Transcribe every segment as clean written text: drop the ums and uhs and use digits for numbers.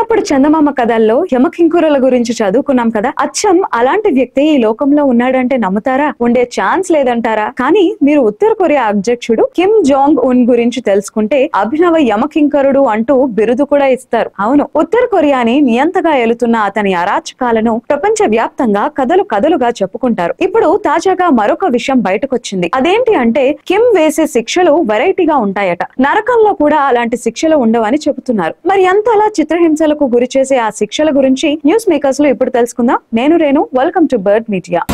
చిన్నప్పుడు చందమామ కథల్లో యమకింకురుల గురించి చదువుకున్నాం కదా. అచ్చం అలాంటి వ్యక్తి ఈ లోకంలో ఉన్నాడంటే నమ్ముతారా? ఉండే ఛాన్స్ లేదంటారా? కానీ మీరు ఉత్తర కొరియా అధ్యక్షుడు కిమ్ జాంగ్ ఉన్ గురించి తెలుసుకుంటే అభినవ యమకింకరుడు అంటూ బిరుదు కూడా ఇస్తారు. అవును, ఉత్తర కొరియాని నియంతగా ఏలుతున్న అతని అరాచకాలను ప్రపంచ వ్యాప్తంగా కథలుగా చెప్పుకుంటారు. ఇప్పుడు తాజాగా మరొక విషయం బయటకొచ్చింది. అదేంటి అంటే కిమ్ వేసే శిక్షలు వెరైటీగా ఉంటాయట. నరకంలో కూడా అలాంటి శిక్షలు ఉండవని చెబుతున్నారు. మరి అంతలా చిత్రహింసలకు గురి చేసే ఆ శిక్షల గురించి న్యూస్ మేకర్స్ లో ఇప్పుడు తెలుసుకుందాం. నేను Renu, welcome to Bird Media.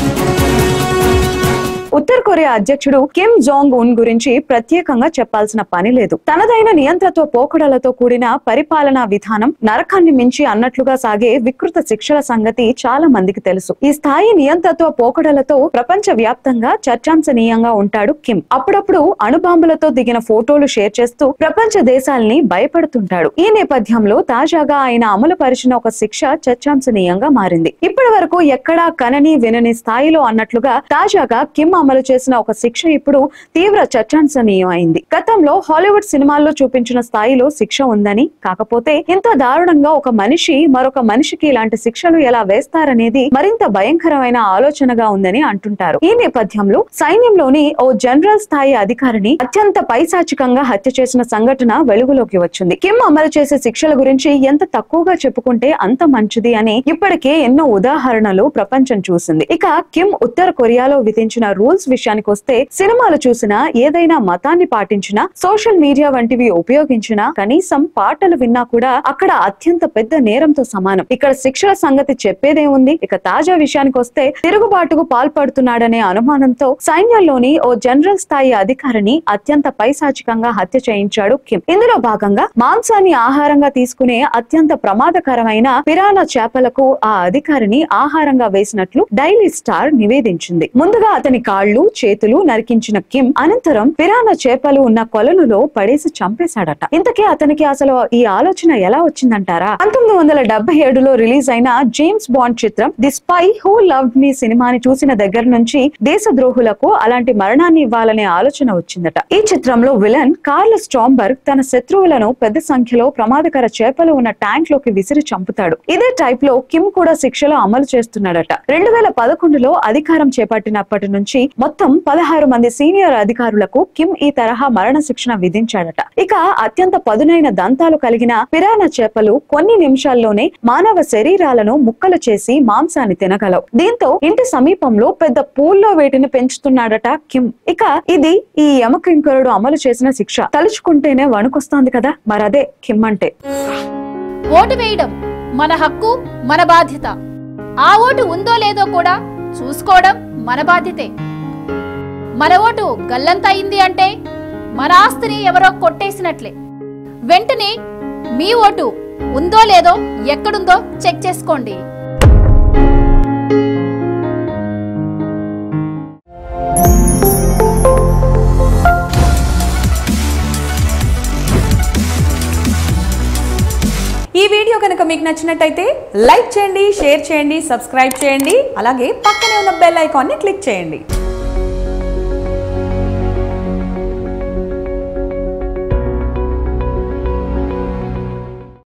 ఉత్తర కొరియా అధ్యక్షుడు కిమ్ జాంగ్ ఉన్ గురించి ప్రత్యేకంగా చెప్పాల్సిన పని లేదు. తనదైన నియంత్రణతో పోకడలతో కూడిన పరిపాలనా విధానం నరకాన్ని మించి అన్నట్లుగా సాగే వికృత శిక్షల సంగతి చాలా మందికి తెలుసు. ఈ స్థాయి నియంత్రణతో పోకడలతో ప్రపంచ వ్యాప్తంగా చర్చాంశనీయంగా ఉంటాడు కిమ్. అప్పుడప్పుడు అణుబాంబులతో దిగిన ఫోటోలు షేర్ చేస్తూ ప్రపంచ దేశాల్ని భయపడుతుంటాడు. ఈ నేపథ్యంలో తాజాగా ఆయన అమలు పరిచిన ఒక శిక్ష చర్చాంశనీయంగా మారింది. ఇప్పటి వరకు ఎక్కడా కనని వినని స్థాయిలో అన్నట్లుగా తాజాగా కిమ్ అమలు చేసిన ఒక శిక్ష ఇప్పుడు తీవ్ర చర్చాంశనీయం అయింది. గతంలో హాలీవుడ్ సినిమాల్లో చూపించిన స్థాయిలో శిక్ష ఉందని, కాకపోతే ఇంత దారుణంగా ఒక మనిషి మరొక మనిషికి ఇలాంటి శిక్షలు ఎలా వేస్తారనేది మరింత భయంకరమైన ఆలోచనగా ఉందని అంటుంటారు. ఈ నేపథ్యంలో సైన్యంలోని ఓ జనరల్ స్థాయి అధికారిని అత్యంత పైశాచికంగా హత్య చేసిన సంఘటన వెలుగులోకి వచ్చింది. కిమ్ అమలు చేసే శిక్షల గురించి ఎంత తక్కువగా చెప్పుకుంటే అంత మంచిది అని ఇప్పటికే ఎన్నో ఉదాహరణలు ప్రపంచం చూసింది. ఇక కిమ్ ఉత్తర కొరియాలో విధించిన రూల్స్ విషయానికి వస్తే, సినిమాలు చూసినా, ఏదైనా మతాన్ని పాటించినా, సోషల్ మీడియా వంటివి ఉపయోగించినా, కనీసం పాటలు విన్నా కూడా అక్కడ అత్యంత పెద్ద నేరంతో సమానం. ఇక్కడ శిక్షల సంగతి చెప్పేదేముంది? ఇక తాజా విషయానికి వస్తే, తిరుగుబాటుకు పాల్పడుతున్నాడనే అనుమానంతో సైన్యంలోని ఓ జనరల్ స్థాయి అధికారిని అత్యంత పైశాచికంగా హత్య చేయించాడు కిమ్. ఇందులో భాగంగా మాంసాన్ని ఆహారంగా తీసుకునే అత్యంత ప్రమాదకరమైన పిరానా చేపలకు ఆ అధికారిని ఆహారంగా వేసినట్లు డైలీ స్టార్ నివేదించింది. ముందుగా అతని కాళ్ళు, చేతులు నరికించిన కిమ్ అనంతరం పిరానా చేపలు ఉన్న కొలనులో పడేసి చంపేశాడట. ఇంతకీ అతనికి అసలు ఈ ఆలోచన ఎలా వచ్చిందంటారా? 1977లో రిలీజ్ అయిన జేమ్స్ బాండ్ చిత్రం the spy who loved me సినిమాని చూసిన దగ్గర నుంచి దేశద్రోహులకు అలాంటి మరణాన్ని ఇవ్వాలనే ఆలోచన వచ్చిందట. ఈ చిత్రంలో విలన్ కార్ల్ స్ట్రాంబర్గ్ తన శత్రువులను పెద్ద సంఖ్యలో ప్రమాదకర చేపలు ఉన్న ట్యాంక్ లోకి విసిరి చంపుతాడు. ఇదే టైప్ లో కిమ్ కూడా శిక్షలు అమలు చేస్తున్నాడట. 2011లో అధికారం చేపట్టినప్పటి నుంచి మొత్తం 16 మంది సీనియర్ అధికారులకు కిమ్ ఈ తరహా మరణ శిక్షణ విధించాడట. ఇక అత్యంత పదునైన దంతాలు కలిగిన పిరానా చేపలు కొన్ని నిమిషాల్లోనే మానవ శరీరాలను ముక్కలు చేసి మాంసాన్ని తినగలవు. దీంతో ఇంటి సమీపంలో పెద్ద పూల్లో వీటిని పెంచుతున్నాడట కిమ్. ఇక ఇది ఈ యమకింకరుడు అమలు చేసిన శిక్ష. తలుచుకుంటేనే వణుకొస్తోంది కదా. మరదే కిమ్ అంటే. ఓటు వేయడం మన హక్కు, మన బాధ్యత. ఆ ఓటు ఉందో లేదో కూడా చూసుకోవడం మన బాధ్యతే. మన ఓటు గల్లంత అయింది అంటే మన ఆస్తిని ఎవరో కొట్టేసినట్లే. వెంటనే మీ ఓటు ఉందో లేదో, ఎక్కడుందో చెక్ చేసుకోండి. ఈ వీడియో కనుక మీకు నచ్చినట్టయితే లైక్ చేయండి, షేర్ చేయండి, సబ్స్క్రైబ్ చేయండి. అలాగే పక్కనే ఉన్న బెల్ ఐకాన్ని క్లిక్ చేయండి.